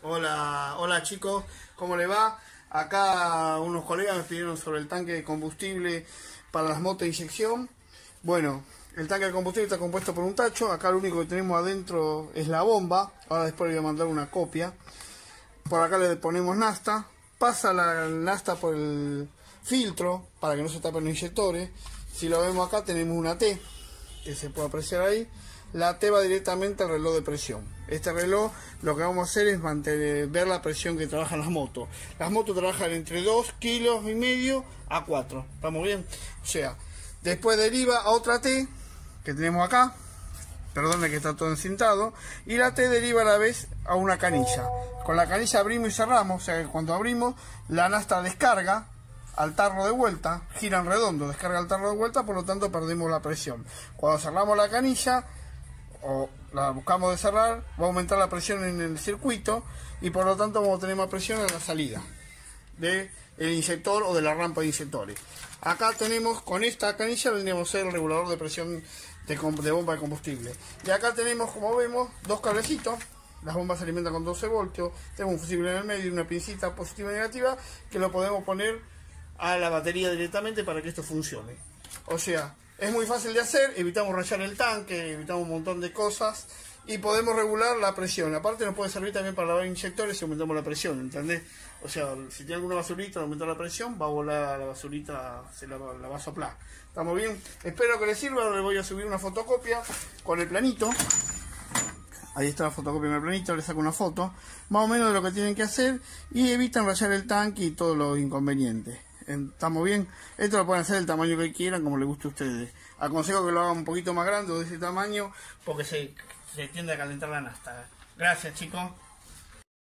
Hola, hola chicos, ¿cómo le va? Acá unos colegas me pidieron sobre el tanque de combustible para las motos de inyección. Bueno, el tanque de combustible está compuesto por un tacho. Acá lo único que tenemos adentro es la bomba. Ahora después le voy a mandar una copia. Por acá le ponemos nafta. Pasa la nafta por el filtro para que no se tapen los inyectores. Si lo vemos acá tenemos una T que se puede apreciar ahí. La T va directamente al reloj de presión. Este reloj lo que vamos a hacer es ver la presión que trabajan las motos. Las motos trabajan entre 2,5 kilos a 4. ¿Estamos bien? O sea, después deriva a otra T que tenemos acá. Perdone que está todo encintado. Y la T deriva a la vez a una canilla. Con la canilla abrimos y cerramos. O sea que cuando abrimos, la nafta descarga al tarro de vuelta, gira en redondo, descarga al tarro de vuelta, por lo tanto perdemos la presión. Cuando cerramos la canilla o la buscamos de cerrar, va a aumentar la presión en el circuito y por lo tanto vamos a tener más presión en la salida del inyector o de la rampa de inyectores. Acá tenemos, con esta canilla vendríamos a ser el regulador de presión de bomba de combustible. Y acá tenemos, como vemos, dos cablecitos. Las bombas se alimentan con 12 voltios, tenemos un fusible en el medio y una pincita positiva y negativa que lo podemos poner a la batería directamente para que esto funcione. O sea, es muy fácil de hacer, evitamos rayar el tanque, evitamos un montón de cosas y podemos regular la presión. Aparte nos puede servir también para lavar inyectores si aumentamos la presión, ¿entendés? O sea, si tiene alguna basurita, aumentar la presión, va a volar la basurita, se la va a soplar. ¿Estamos bien? Espero que les sirva. Ahora les voy a subir una fotocopia con el planito. Ahí está la fotocopia en el planito, le saco una foto, más o menos de lo que tienen que hacer y evitan rayar el tanque y todos los inconvenientes. ¿Estamos bien? Esto lo pueden hacer del tamaño que quieran, como les guste a ustedes. Aconsejo que lo hagan un poquito más grande o de ese tamaño, porque se tiende a calentar la nafta. Gracias, chicos.